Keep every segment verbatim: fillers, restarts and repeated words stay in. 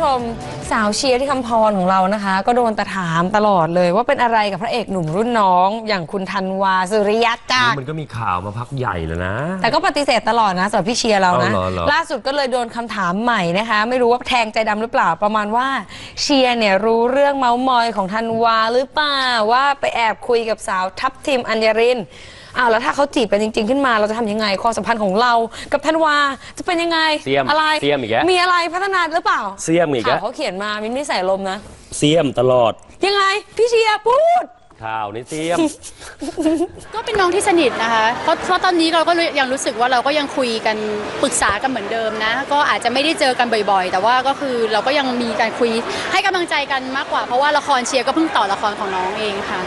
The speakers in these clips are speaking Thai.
มสาวเชียร์ที่คำพรของเรานะคะก็โดนแต่ถามตลอดเลยว่าเป็นอะไรกับพระเอกหนุ่มรุ่นน้องอย่างคุณธันวาสุริยะจักรมันก็มีข่าวมาพักใหญ่แล้วนะแต่ก็ปฏิเสธตลอดนะสำหรับพี่เชียร์เรานะล่าสุดก็เลยโดนคำถามใหม่นะคะไม่รู้ว่าแทงใจดำหรือเปล่าประมาณว่าเชียร์เนี่ยรู้เรื่องเมาส์มอยของธันวาหรือเปล่าว่าไปแอบคุยกับสาวทัพทิมอัญญรินอ้าวแล้วถ้าเขาจีบกันจริงๆขึ้นมาเราจะทำยังไงความสัมพันธ์ของเรากับธันวาจะเป็นยังไงอะไรเสียมอีกแล้วมีอะไรพัฒนาหรือเปล่าเสียมอีกแล้วเขาเขียนมามินไม่ใส่ลมนะเสียมตลอดยังไงพี่เชียร์พูดข่าวนี่เสียมก็เป็นน้องที่สนิทนะคะเพราะเพราะตอนนี้เราก็ยังรู้สึกว่าเราก็ยังคุยกันปรึกษากันเหมือนเดิมนะก็อาจจะไม่ได้เจอกันบ่อยๆแต่ว่าก็คือเราก็ยังมีการคุยให้กำลังใจกันมากกว่าเพราะว่าละครเชียร์ก็เพิ่งต่อละครของน้องเองค่ะ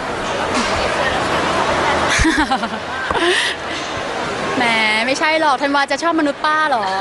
แหมไม่ใช่หรอกธันวาจะชอบมนุษย์ป้าหรอ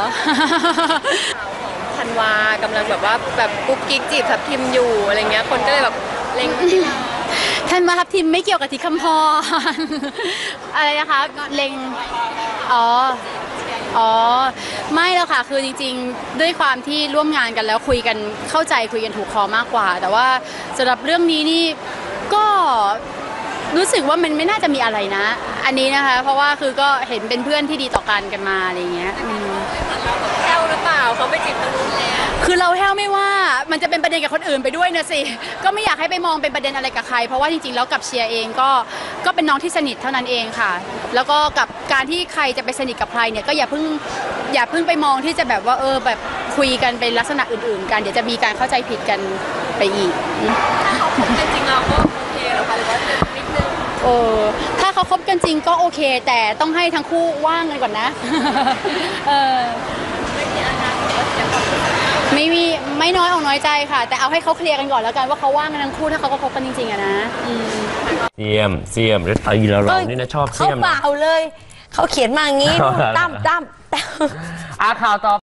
ธันวากำลังแบบว่าแบบกุ๊กกิ๊กจีบทับทิมอยู่อะไรเงี้ยคนก็เลยแบบเล็งธันวาทับทิมไม่เกี่ยวกับที่คำพรอะไรนะคะเล็งอ๋ออ๋อไม่แล้วค่ะคือจริงๆด้วยความที่ร่วมงานกันแล้วคุยกันเข้าใจคุยกันถูกคอมากกว่าแต่ว่าสำหรับเรื่องนี้นี่ก็รู้สึกว่ามันไม่น่าจะมีอะไรนะอันนี้นะคะเพราะว่าคือก็เห็นเป็นเพื่อนที่ดีต่อกันกันมาอะไรเงี้ยแห้วหรือเปล่าเขาไปจีบทางนู้นแล้วคือเราแห้วไม่ว่ามันจะเป็นประเด็นกับคนอื่นไปด้วยนะสิก็ไม่อยากให้ไปมองเป็นประเด็นอะไรกับใครเพราะว่าจริงๆแล้วกับเชียร์เองก็ก็เป็นน้องที่สนิทเท่านั้นเองค่ะแล้วก็กับการที่ใครจะไปสนิทกับใครเนี่ยก็อย่าเพิ่งอย่าเพิ่งไปมองที่จะแบบว่าเออแบบคุยกันเป็นลักษณะอื่นๆกันเดี๋ยวจะมีการเข้าใจผิดกันไปอีกถ้าเขาคบกันจริงเราก็โอเคแล้วค่ะหรือว่านิดนึงเออถ้าเขาคบกันจริงก็โอเคแต่ต้องให้ทั้งคู่ว่างกันก่อนนะเออไม่มีอาการว่าจะไม่มีไม่น้อยออกน้อยใจค่ะแต่เอาให้เขาเคลียร์กันก่อนแล้วกันว่าเขาว่างกันทั้งคู่ถ้าเขาก็คบกันจริงๆอะนะเสียมเสียมหรือตีเราเรานี่นะชอบเสียมเขาเปล่าเลยเขาเขียนมาอย่างนี้ตั้มตั้มอ่ะข่าวต่อ